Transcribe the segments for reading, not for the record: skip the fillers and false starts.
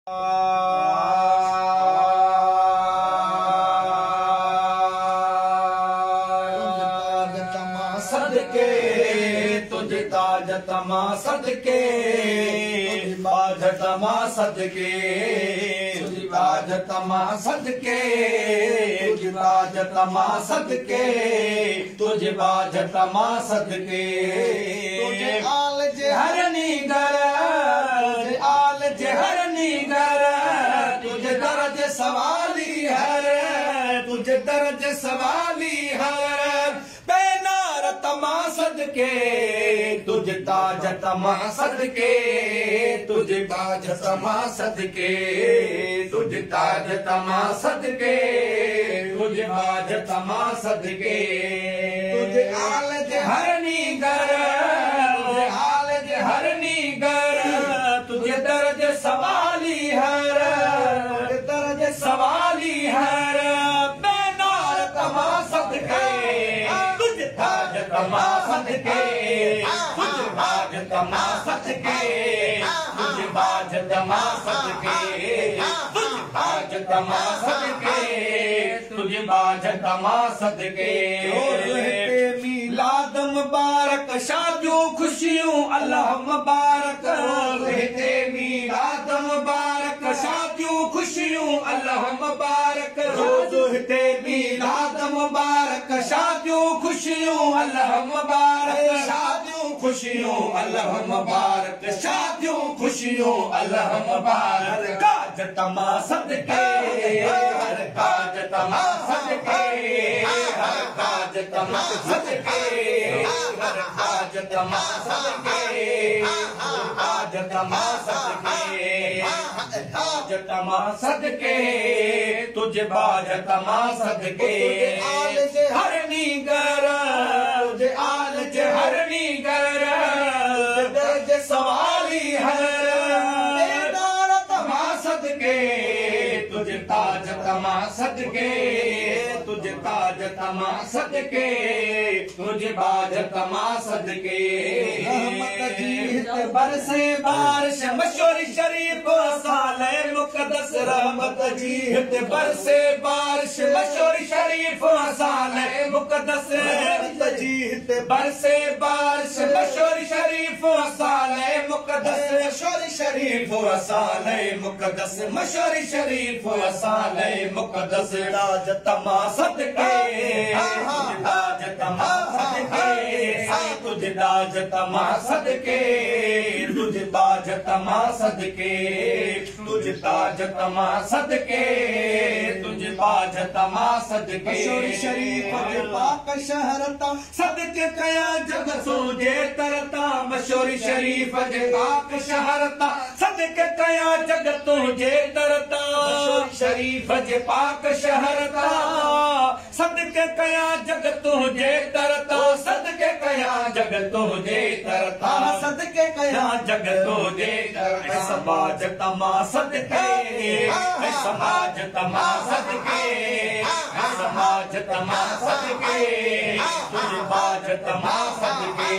सदके तुझे ताज तमा सदके बाज तमा सदके तुझे बाज तमा सदके तुझे बाज तमा सदके तुझे बाज तमा सदके तुझे आल जे हरनी घर आल जे हरनी घर तुझे दर्ज सवाली हर तुझे दर्ज सवाली हर तमा सदके तुझे ताज तमा सदके तुझे ताज तमा सदके तुझे ताज तमा सदके तुझे बाज तमा सदके तुझे आल जे हरनी घर तुझे आल जे हरनी घर तुझे दर्ज सवाली हर तुझे दर्ज सवाली हर बेनार तमा सदके ताज तमा सदके तुझे बाज तमा सदके तुझे बाज तमा सदके तुझे बाज तमा सदके तुझे बाज तमा सदके मिलाद मुबारक शादियों खुशियों अल्लाह मुबारक रहते मिलाद मुबारक शादियों खुशियों अल्लाह मुबारक रोज रहते मिलाद मुबारक शादियों खुशियों अल्लाह मुबारक शादियों खुशियों अल्लाह मुबारक शादियों खुशियों अल्लाह मुबारक काज तमा सदके हर काज तमा सदके हर काज तमा सदके हर काज तमा सदके काज तमा सदके काज तमा सदके तुझे बाज तमा सदके हरनी घर तुझे आल जे हरनी घर दर्ज सवाली हर बेदार तमा सदके तुझे ताज तमा सदके तुझे ताज तमा सदके तुझे बाज तमा सदके बरसे बारिश मशहूर शरीफ साले मुकद्दस रहमत जी बरसे बारिश मशहूर शरीफ साले मुकद्दस रहमत जी बरसे बारिश मशहूर शरीफ साले मुकद्दस मशहूर शरीफ साले मुकद्दस मशहूर शरीफ साले मुकद्दस ताज तमा सदके ताज तमा सदके तुझे ताज तमा सदके तुझे ताज तमा सदके तुझे ताज तमा सदके तुझे बाज तमा सदके मशहूर शरीफ के पाक शहरता सदके कया जग सोजे तरता मशहूर शरीफ के पाक शहरता सदके कया जग तुझे तरता मशहूर शरीफ के पाक शहरता सदके कया जग तुझे तरता सदके कया जग तुझे तरता सदके कया जग तुझे तरता समाज तमा सदके समाज तमा सदके समाज तमा सदके तुझे बाज तमा सदके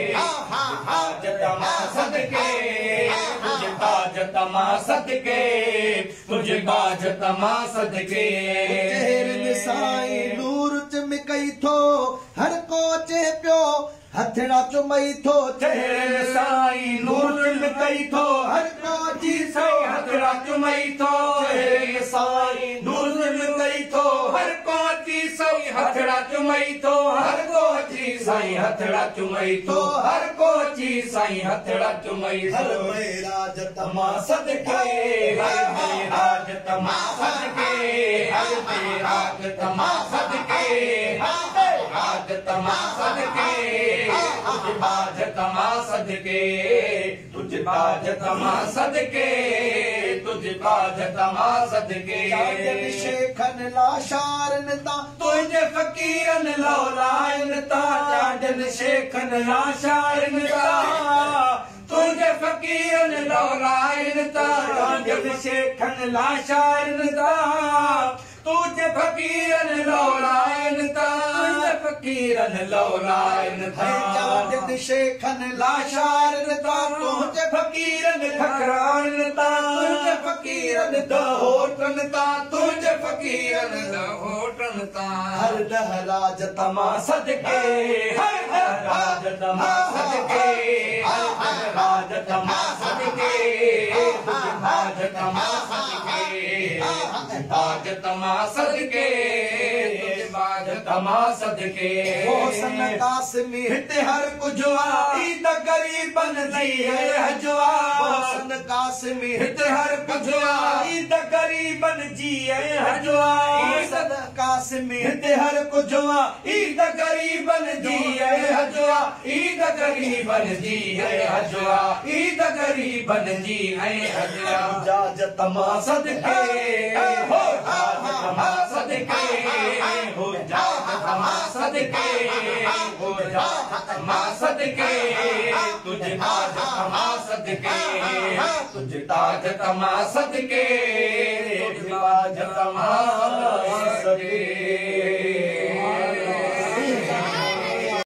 बाज तमा सदके तुझे बाज तमा सदके तुझे बाज तमा सदके साई नूर चमकई थो हर को चे पियो हथड़ा चुमई थो चेहरे साई नूर चमकई थो हर को जी साई हथड़ा चुमई थो चेहरे साई नूर चमकई थो हर को जी साई हथड़ा चुमई थो हर को जी साई हथड़ा चुमई थो हर को जी साई हथड़ा चुमई थो राज तमा सदके राज तमा सदके राज तमा सदके राज तमा सदके तुझे बाज तमा सदके तुझे बाज तमा सदके तुझे बाज तमा सदके शेखन लाशारन ता तुझे फकीरन लौलायन ता चांदन शेखन लाशारन ता तुझे फकीरन लौलायन ता चांदन शेखन लाशारन ता तुझे फकीरन लौलाइन ता तुझे फकीरन लौलाइन ता जाद शेखन लाशारन ता तुझे फकीरन खखरान ता तुझे फकीरन दहोटन ता तुझे फकीरन दहोटन ता हर दहराज तमा सदके हर दहराज तमा सदके हर दहराज तमा सदके आज तमा सदके आज तमा सदके आज तमा सदके होसन कासमी हित हर कुजवा ईद गरीबन जी है हजवा होसन कासमी हित हर कुजवा ईद गरीबन जी है हजवा होसन कासमी हित हर कुजवा ईद गरीबन जी है हजवा ईद गरीबन जी है हजवा ईद गरीबन जी है हजवा जाज तमा सदके हो जाज तमा सदके हो जाज तमा सदके हो जाज तमा सदके तुझे ताज तमा सदके तुझे ताज तमा सदके तुझे ताज तमा सदके